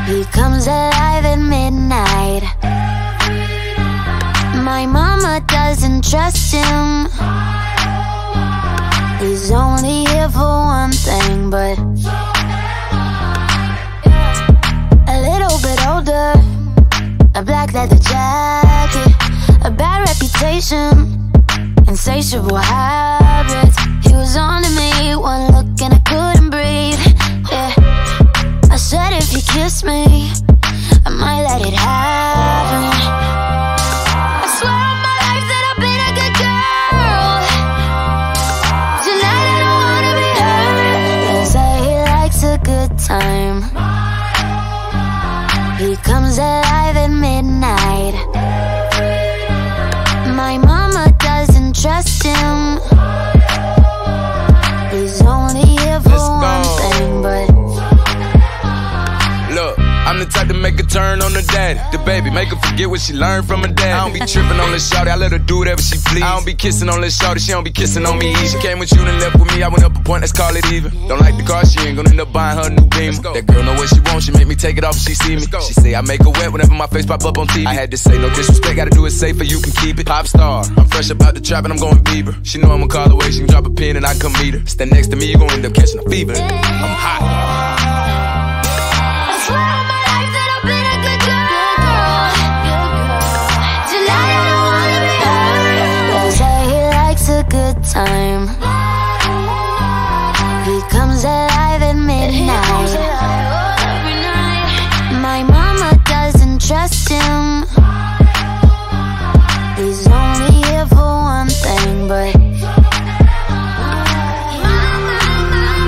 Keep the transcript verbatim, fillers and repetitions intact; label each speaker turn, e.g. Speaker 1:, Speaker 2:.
Speaker 1: He comes alive at midnight. My mama doesn't trust him. He's only here for one thing, but a little bit older, a black leather jacket, a bad reputation, insatiable habits. He was on to me, one look and I couldn't breathe. Yeah, I said if you kiss me, I might let it happen. I swear on my life that I've been a good girl. Tonight I don't wanna be hurt. They say he likes a good time. He comes alive at midnight. My mama doesn't trust him. He's only here for one thing, but
Speaker 2: look, I'm the type to make a turn on the daddy. The baby, make her forget what she learned from her dad. I don't be tripping on this shawty, I let her do whatever she please. I don't be kissing on this shawty, she don't be kissing on me easy. She came with you and left with me, I went up a point, let's call it even. Don't like the car, she ain't gonna end up buying her a new Beamer. That girl know what she wants, she make me take it off if she see me. She say I make her wet whenever my face pop up on T V. I had to say no disrespect, gotta do it safer, you can keep it. Pop star, I'm fresh about the trap and I'm going Bieber. She know I'ma call away, she can drop a pin and I come meet her. Stand next to me, you gon' end up catching a fever. I'm hot.